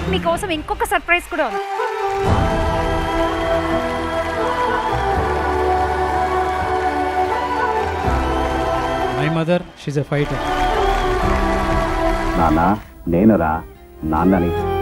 మీకోసం ఇంకొక సర్ప్రైజ్ కూడా ఉంది. My mother she's a fighter. నాన్న నేనురా నాన్నని.